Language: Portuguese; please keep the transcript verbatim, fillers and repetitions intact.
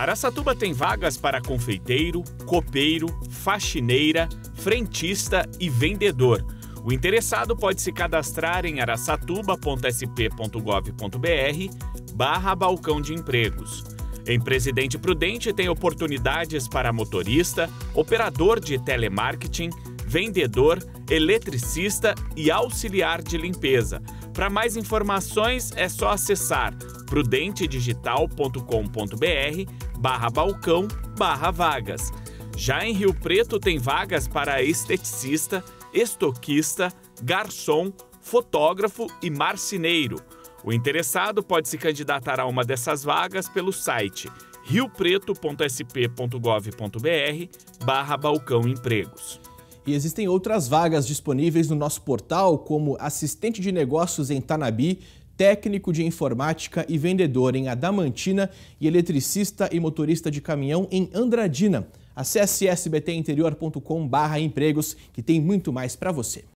Araçatuba tem vagas para confeiteiro, copeiro, faxineira, frentista e vendedor. O interessado pode se cadastrar em araçatuba ponto s p ponto gov ponto b r barra balcão de empregos. Em Presidente Prudente tem oportunidades para motorista, operador de telemarketing, vendedor, eletricista e auxiliar de limpeza. Para mais informações é só acessar prudentedigital ponto com ponto b r barra balcão barra vagas. Já em Rio Preto tem vagas para esteticista, estoquista, garçom, fotógrafo e marceneiro. O interessado pode se candidatar a uma dessas vagas pelo site rio preto ponto s p ponto gov ponto b r barra balcão empregos. E existem outras vagas disponíveis no nosso portal, como assistente de negócios em Tanabi, técnico de informática e vendedor em Adamantina e eletricista e motorista de caminhão em Andradina. Acesse s b t interior ponto com barra empregos, que tem muito mais para você.